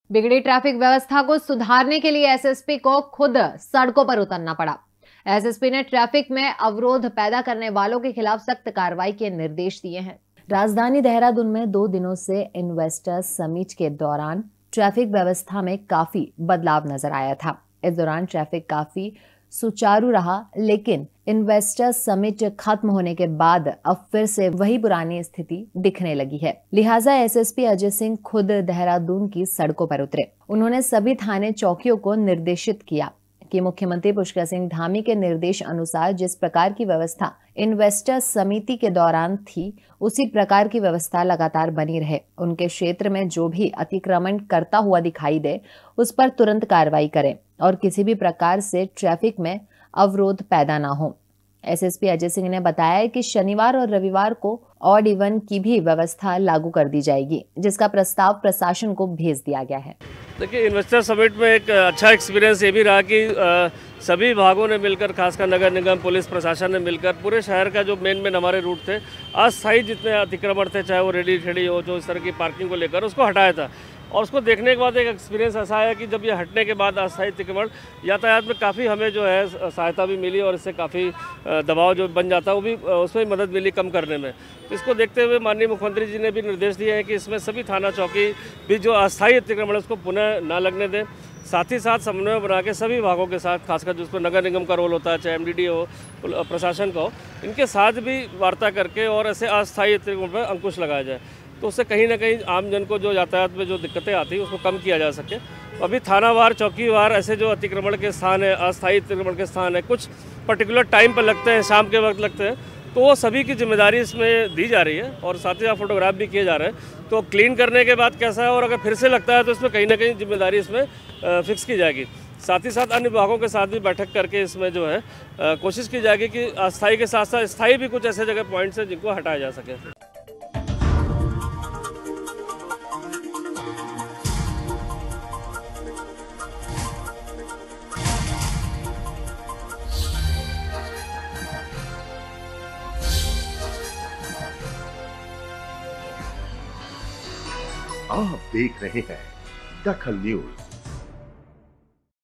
बिगड़ी ट्रैफिक व्यवस्था को सुधारने के लिए एसएसपी को खुद सड़कों पर उतरना पड़ा। एसएसपी ने ट्रैफिक में अवरोध पैदा करने वालों के खिलाफ सख्त कार्रवाई के निर्देश दिए हैं। राजधानी देहरादून में 2 दिनों से इन्वेस्टर्स समिट के दौरान ट्रैफिक व्यवस्था में काफी बदलाव नजर आया था। इस दौरान ट्रैफिक काफी सुचारू रहा, लेकिन इन्वेस्टर्स समिट खत्म होने के बाद अब फिर से वही पुरानी स्थिति दिखने लगी है। लिहाजा एसएसपी अजय सिंह खुद देहरादून की सड़कों पर उतरे। उन्होंने सभी थाने चौकियों को निर्देशित किया कि मुख्यमंत्री पुष्कर सिंह धामी के निर्देश अनुसार जिस प्रकार की व्यवस्था इन्वेस्टर्स समिति के दौरान थी, उसी प्रकार की व्यवस्था लगातार बनी रहे। उनके क्षेत्र में जो भी अतिक्रमण करता हुआ दिखाई दे, उस पर तुरंत कार्रवाई करें और किसी भी प्रकार से ट्रैफिक में अवरोध पैदा ना हो। एसएसपी अजय सिंह ने बताया कि शनिवार और रविवार को ऑड इवन की भी व्यवस्था लागू कर दी जाएगी, जिसका प्रस्ताव प्रशासन को भेज दिया गया है। देखिए, इन्वेस्टर समिट में एक अच्छा एक्सपीरियंस ये भी रहा कि सभी विभागों ने मिलकर, खासकर नगर निगम, पुलिस प्रशासन ने मिलकर पूरे शहर का जो मेन हमारे रूट थे, अस्थायी जितने अतिक्रमण थे, चाहे वो रेडी ठेडी हो, जो इस तरह की पार्किंग को लेकर, उसको हटाया था। और उसको देखने के बाद एक एक्सपीरियंस ऐसा आया कि जब ये हटने के बाद अस्थायी अतिक्रमण यातायात में काफ़ी हमें जो है सहायता भी मिली और इससे काफ़ी दबाव जो बन जाता है वो भी उसमें मदद मिली कम करने में। इसको देखते हुए माननीय मुख्यमंत्री जी ने भी निर्देश दिए हैं कि इसमें सभी थाना चौकी भी जो अस्थायी अतिक्रमण है उसको पुनः ना लगने दें। साथ ही साथ समन्वय बना के सभी विभागों के साथ, खासकर जिस पर नगर निगम का रोल होता है, चाहे एमडीडी हो, प्रशासन का हो, इनके साथ भी वार्ता करके और ऐसे अस्थायी अतिक्रमण पर अंकुश लगाया जाए, तो उससे कहीं ना कहीं आम जन को जो यातायात में जो दिक्कतें आती हैं उसको कम किया जा सके। अभी थानावार, चौकीवार ऐसे जो अतिक्रमण के स्थान है, अस्थायी अतिक्रमण के स्थान है, कुछ पर्टिकुलर टाइम पर लगते हैं, शाम के वक्त लगते हैं, तो वो सभी की जिम्मेदारी इसमें दी जा रही है और साथ ही साथ फोटोग्राफ भी किए जा रहे हैं। तो क्लीन करने के बाद कैसा है और अगर फिर से लगता है तो इसमें कहीं ना कहीं जिम्मेदारी इसमें फिक्स की जाएगी। साथ ही साथ अन्य विभागों के साथ भी बैठक करके इसमें जो है कोशिश की जाएगी कि अस्थायी के साथ साथ स्थायी भी कुछ ऐसे जगह पॉइंट्स हैं जिनको हटाया जा सके। आप देख रहे हैं दखल न्यूज।